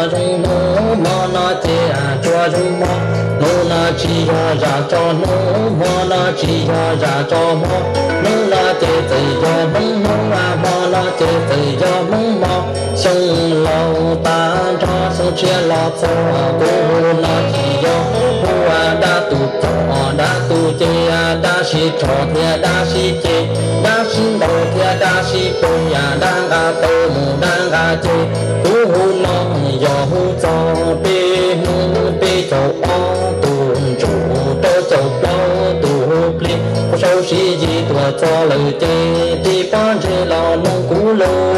cho rung nô mò nó chè cho rung mò nô nó chỉ ra cho nô mò nó chỉ ra cho mò nô nó chè tự do mông nô mò nó chè tự do mông mò sông lâu ta cho sông chia lo cho cô nó chỉ do cô đã tu chè đã si trò thì đã si chè đã si đầu thì đã si tu nhà đang tu mù đang chè tu nó giờ cho bê châu tu chủ cho châu tu pli có sao si gì tua cho lời chè đi bán chè lo mong cú lô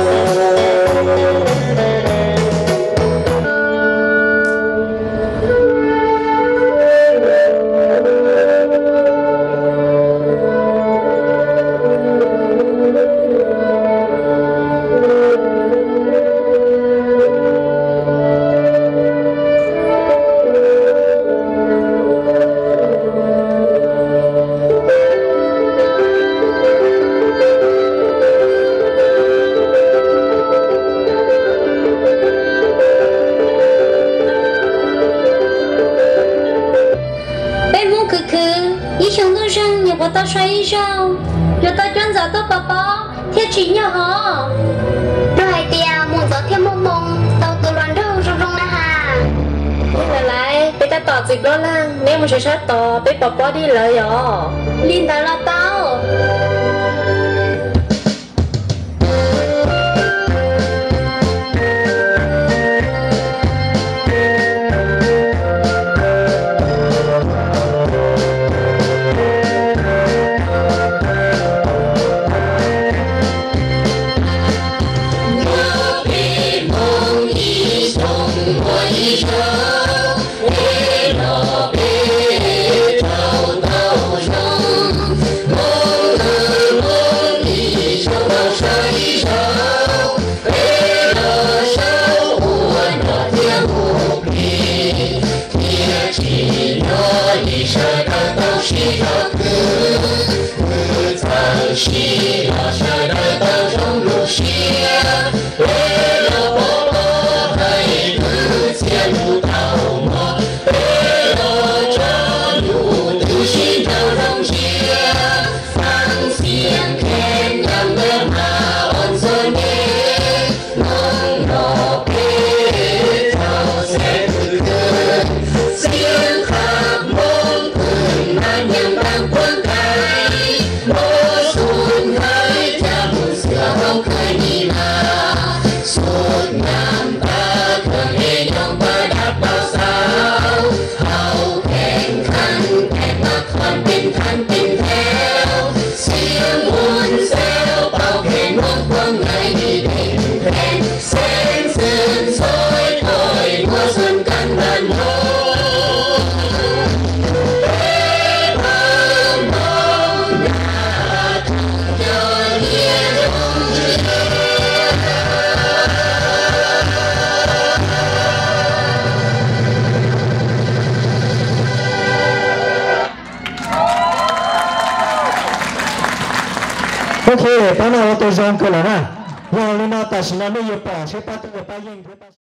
tao say sao giờ tao chọn giờ tao bỏ thiết chỉ nhau hả rồi tia muốn giờ thêm một mông tao tự loạn đâu rong rong na hà nhưng lại bây ta tỏ dịch đó là nếu mà sẽ sát tỏ bây bỏ đi lời rồi liên tao là tao She lost her daughter from Lucia. Về lo bỏ lo hay cứ chia lũ tàu mò. Về lo cho lũ tự xin tàu rong chia. Phang xiên khen nhằm đêm mà ôn rồi nghe. Mong nó kê tàu sẽ tự cơn. Xiên khắp mong từng mà nhằm bằng quân cài. Không khơi đi mà suốt năm ta thường nghe nhau ta đáp bao sao hào khen mà còn tin theo xiêm muôn xéo bao khen mong quăng ngày đi đến khen sen sương soi thôi mùa xuân căn bản mô ok, para na outro jogo lá, né? Vamos ali na taxa, na meia pá, você tá tudo para